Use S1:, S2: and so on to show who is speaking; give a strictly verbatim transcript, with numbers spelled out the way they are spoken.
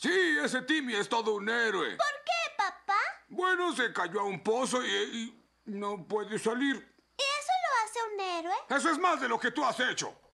S1: Sí, ese Timmy es todo un héroe.
S2: ¿Por qué, papá?
S1: Bueno, se cayó a un pozo y, y no puede salir.
S2: ¿Y eso lo hace un héroe?
S1: Eso es más de lo que tú has hecho.